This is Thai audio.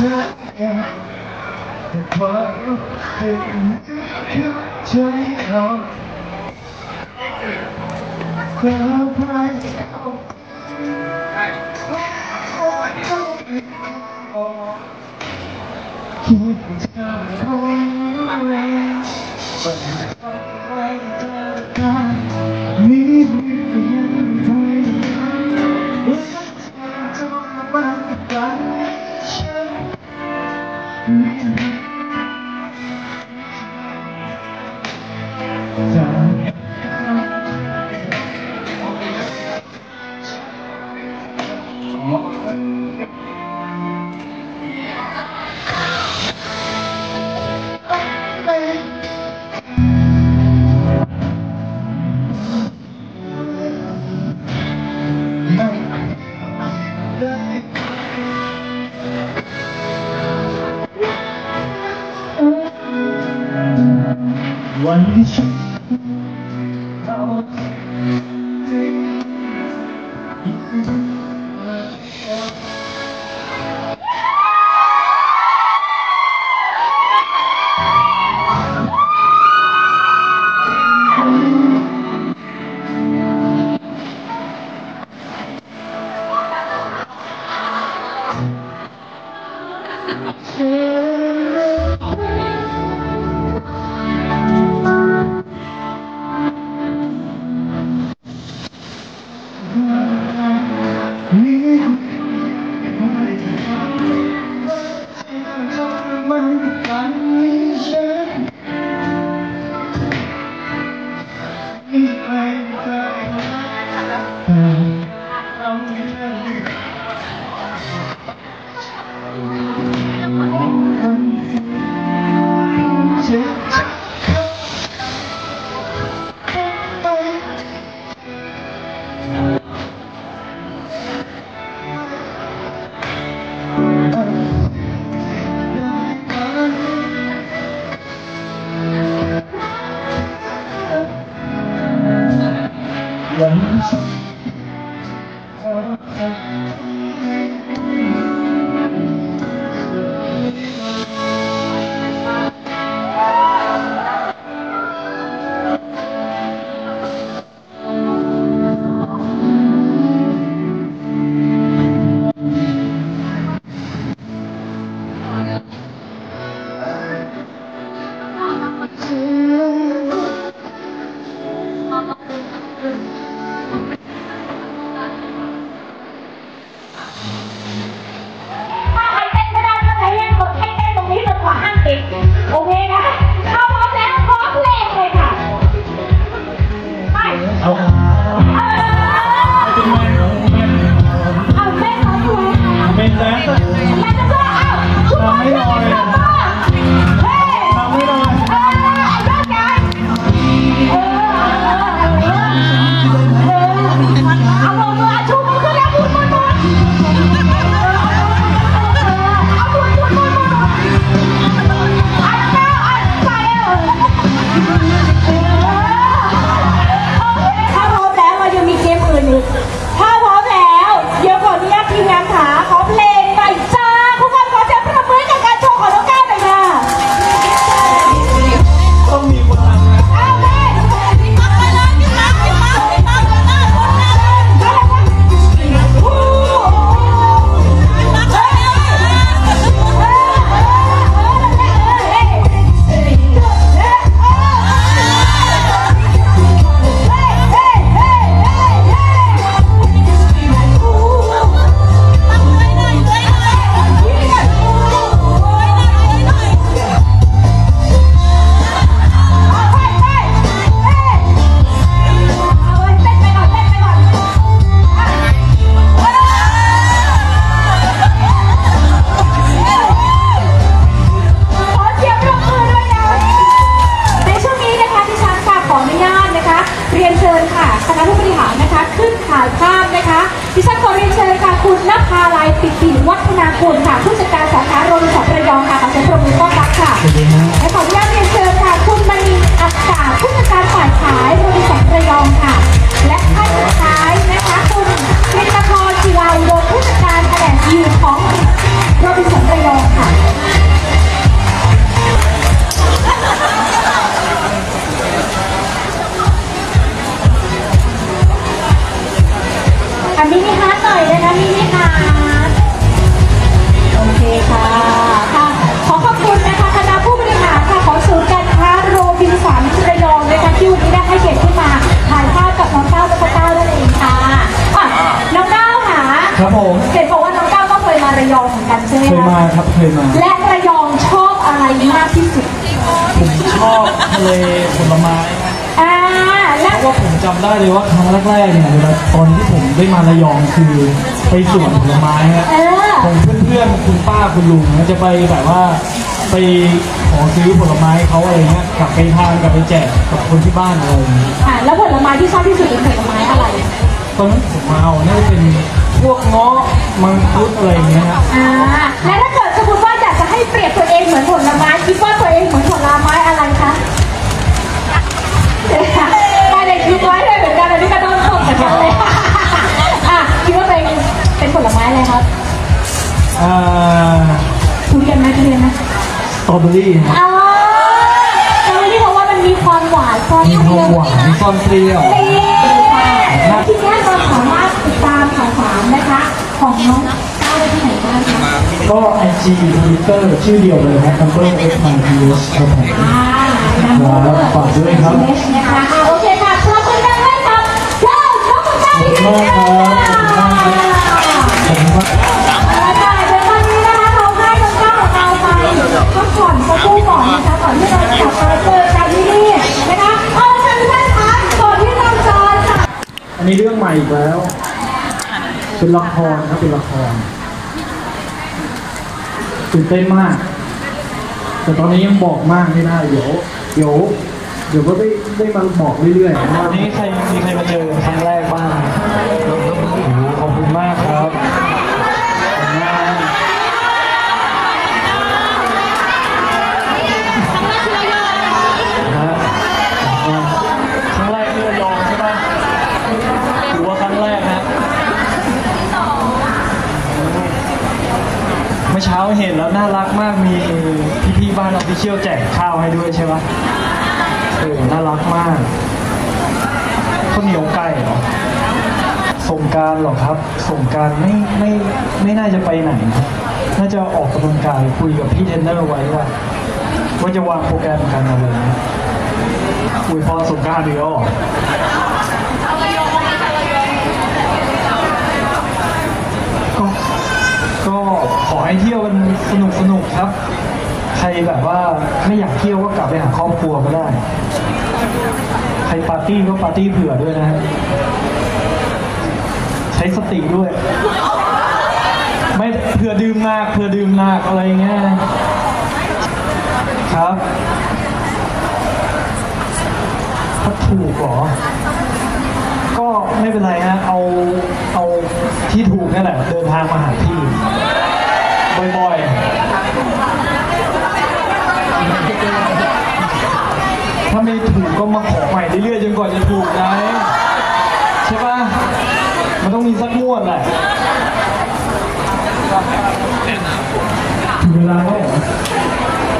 วันที่ฉันโอเคนะเข้าพร้อมแล้วพร้อมเพลงเลยค่ะไปเอาเต้นเขาอยู่เป็นแดนแล้วจะก็เอาทุกคนช่วยกันทำบ้างเฮ้ยทำไม่ได้ยอดกันเอาลงมือชูมือขึ้นแล้วพูดพูดพูดเอาพูดพูดพูดถ้าพร้อมแล้วเรายังมีเกมอื่นอีกถ้าพร้อมแล้วเดี๋ยวขออนุญาตทีมงานขาขอเพลงหน่อยจ้าทุกคนขอเสียงปรบมือกับการโชว์ของน้องก้าวหน่อยค่ะต้องมีคนทำนะเอาเลยไปเลยพี่มาพี่มาพี่มาคนหน้าคนหน้าดิฉันขอเรียนเชิญค่ะคุณณภาลัยปิติวัฒนาคุณค่ะผู้จัดการสาขาโรบินสันระยองค่ะขอเสียงปรบมือต้อนรับค่ะและขออนุญาตเรียนเชิญค่ะคุณมณีอักษาผู้จัดการฝ่ายขายโรบินสันระยองค่ะและท่านสุดท้ายนะคะคุณกฤษณพรศิลาอุดมผู้จัดการแผนกยืนของโรบินสันระยองค่ะครับผมเห็นบอกว่าน้องก้าวก็เคยมาระยองเหมือนกันใช่ไหมเคยคะมาครับเคยมาและระยองชอบอะไรมากที่สุดผมชอบทะเลผลไม้ครับและเพราะว่าผมจำได้เลยว่าครั้งแรกๆเนี่ยเวลาตอนที่ผมได้มาระยองคือไปสวนผลไม้ฮะของเพื่อนๆคุณป้าคุณลุงจะไปแบบว่าไปขอซื้อผลไม้เขาอะไรเงี้ยกลับไปทานกลับไปแจกกับคนที่บ้านอะไรอย่างเงี้ยแล้วผลไม้ที่ชอบที่สุดเป็นผลไม้อะไรตอนนั้นผมมาเอาน่าจะเป็นพวกเงาะมังคุดอะไรอย่างเงี้ยฮะและถ้าเกิดสมมติว่าอยากจะให้เปรียบตัวเองเหมือนผลไม้คิดว่าตัวเองเหมือนผลไม้อะไรคะไม่ได้คิดไว้เลยเหมือนกันอันนี้ก็ต้องตกเหมือนกันเลยคิดว่าตัวเองเป็นผลไม้อะไรครับทุเรียนไหมทุเรียนไหมสตรอเบอรี่ฮะสตรอเบอรี่เพราะว่ามันมีความหวานซ่อนมีความหวานมีความเปรี้ยวทีนี้เราสามารถติดตามข่าวสารนะคะของน้องก้าวได้ที่ไหนบ้างคะก็ IG Twitter ชื่อเดียวเลยนะ Number X My PS ครับผมฝากด้วยครับนะคะโอเคค่ะขอบคุณมากเลยครับว้าวน้องก้าวที่ไหนบ้างเดี๋ยวตอนนี้นะคะเราให้น้องก้าวเอาไปพักผ่อนสักครู่ก่อนนะคะก่อนที่เราจะกลับมาเจอกันที่นี่นะคะเอาละค่ะทุกท่านคะก่อนที่เราจะค่ะอันนี้เรื่องใหม่อีกแล้ว เป็นละครครับเป็นละครตื่นเต้นมาก แต่ตอนนี้ยังบอกมากไม่ได้เดี๋ยวก็ได้มาบอกเรื่อยๆวันนี้มีใครมาเจอครั้งแรกบ้างขอบคุณมากครับครั้งแรกที่ระยองใช่ปะถือว่าครั้งแรกนะเมื่อเช้าเห็นแล้วน่ารักมากมีพี่ๆบ้านออฟฟิเชียลแจกข้าวให้ด้วยใช่ปะน่ารักมากข้าวเหนียวไก่เหรอสงกรานต์เหรอครับสงกรานต์ไม่น่าจะไปไหนนะน่าจะออกกำลังกายคุยกับพี่เทรนเนอร์ไว้ว่าจะวางโปรแกรมกันอะไรคุยพอสงกรานต์เดียวก็ขอให้เที่ยวกันสนุกครับใครแบบว่าไม่อยากเที่ยวก็กลับไปหาครอบครัวก็ได้ใครปาร์ตี้ก็ปาร์ตี้เผื่อด้วยนะใช้สติด้วยไม่เผื่อดื่มหนักอะไรเงี้ยครับถ้าถูกเหรอก็ไม่เป็นไรฮะเอาที่ถูกนั่นแหละเดินทางมาหาพี่บ่อยๆถ้าไม่ถูกก็มาขอใหม่เรื่อยๆจนกว่าจะถูกนะใช่ปะมันต้องมีสักงวดแหละถึงเวลาแล้วเหรอ